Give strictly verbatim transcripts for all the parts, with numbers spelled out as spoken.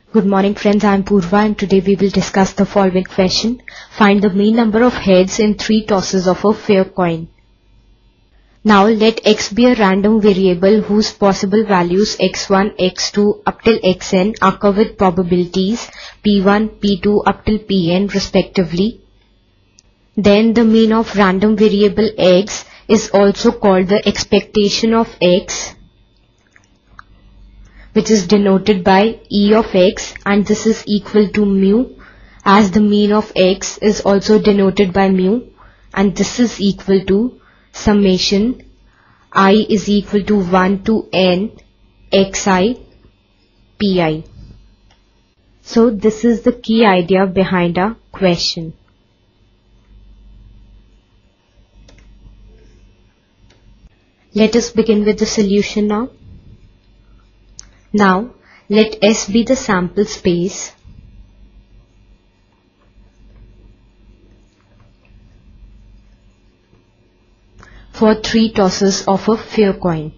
Good morning friends, I am Purva and today we will discuss the following question. Find the mean number of heads in three tosses of a fair coin. Now let x be a random variable whose possible values x one, x two up till xn occur with probabilities p one, p two up till pn respectively. Then the mean of random variable x is also called the expectation of x, which is denoted by E of x, and this is equal to mu, as the mean of x is also denoted by mu, and this is equal to summation I is equal to one to n xi pi. So this is the key idea behind our question. Let us begin with the solution now. Now, let S be the sample space for three tosses of a fair coin.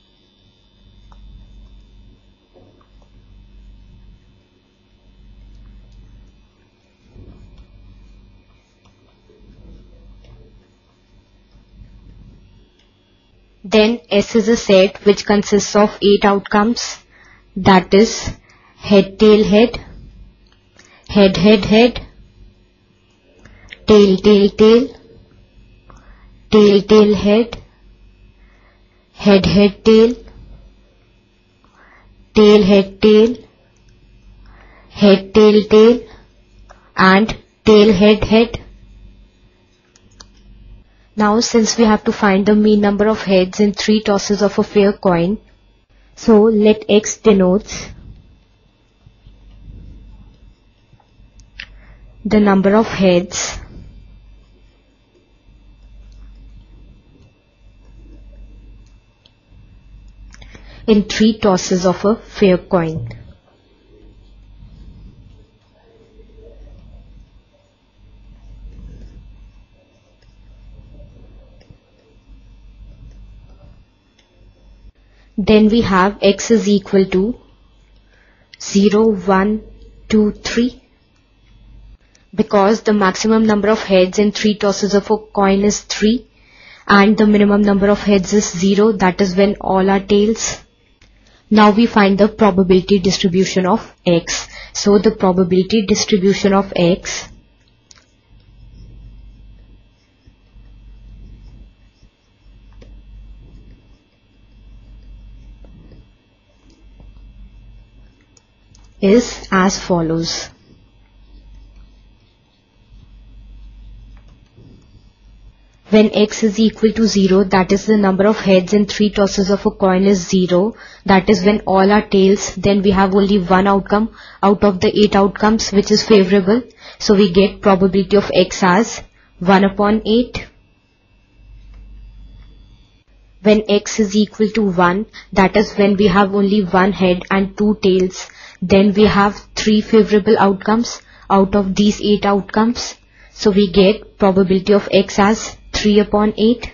Then S is a set which consists of eight outcomes. That is head, tail, head, head, head, head, tail, tail, tail, tail, tail, head, head, head, tail, tail, head, tail, head, tail, tail, and tail, head, head. Now since we have to find the mean number of heads in three tosses of a fair coin, so let x denotes the number of heads in three tosses of a fair coin. Then we have x is equal to zero, one, two, three. Because the maximum number of heads in three tosses of a coin is three and the minimum number of heads is zero, that is when all are tails. Now we find the probability distribution of x. So the probability distribution of x is as follows. When x is equal to zero, that is the number of heads in three tosses of a coin is zero, that is when all are tails, then we have only one outcome out of the eight outcomes which is favorable. So we get probability of x as one upon eight. When x is equal to one, that is when we have only one head and two tails, then we have three favorable outcomes out of these eight outcomes. So we get probability of x as three upon eight.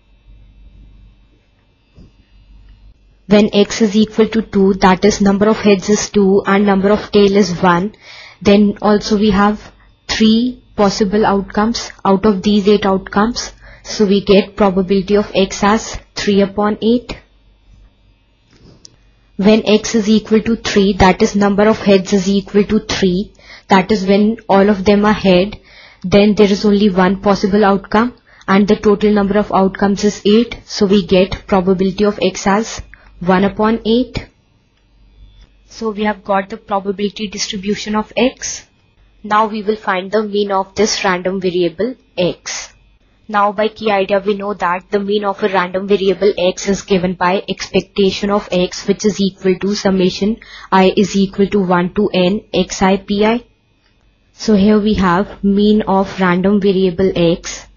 When x is equal to two, that is number of heads is two and number of tail is one, then also we have three possible outcomes out of these eight outcomes. So we get probability of x as three upon eight. When x is equal to three, that is number of heads is equal to three, that is when all of them are head, then there is only one possible outcome and the total number of outcomes is eight, so we get probability of x as one upon eight. So we have got the probability distribution of x. Now we will find the mean of this random variable x. Now by key idea we know that the mean of a random variable x is given by expectation of x, which is equal to summation I is equal to one to n xi pi. So here we have mean of random variable x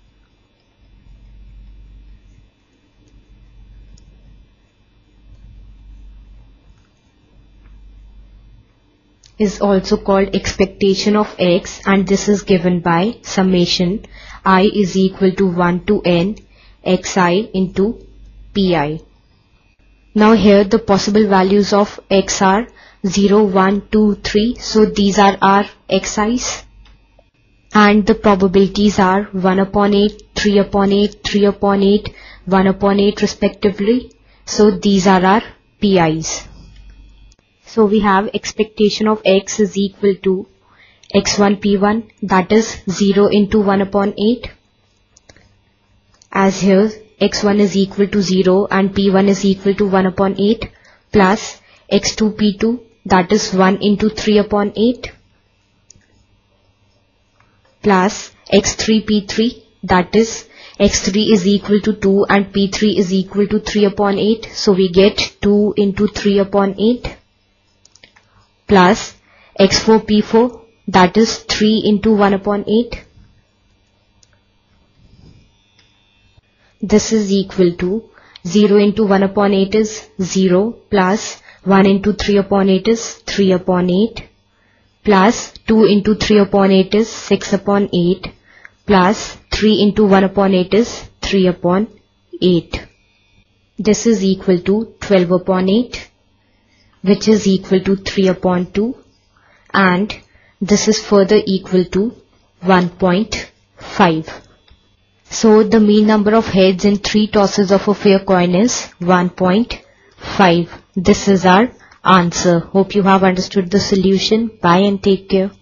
is also called expectation of x, and this is given by summation I is equal to one to n xi into pi. Now here the possible values of x are zero, one, two, three. So these are our xi's. And the probabilities are one upon eight, three upon eight, three upon eight, one upon eight respectively. So these are our pi's. So we have expectation of x is equal to x one p one, that is zero into one upon eight. As here x one is equal to zero and p one is equal to one upon eight, plus x two p two, that is one into three upon eight, plus x three p three, that is x three is equal to two and p three is equal to three upon eight. So we get two into three upon eight, plus x four p four, that is three into one upon eight. This is equal to zero into one upon eight is zero, plus one into three upon eight is three upon eight, plus two into three upon eight is six upon eight, plus three into one upon eight is three upon eight. This is equal to twelve upon eight, which is equal to three upon two, and this is further equal to one point five. So the mean number of heads in three tosses of a fair coin is one point five. This is our answer. Hope you have understood the solution. Bye and take care.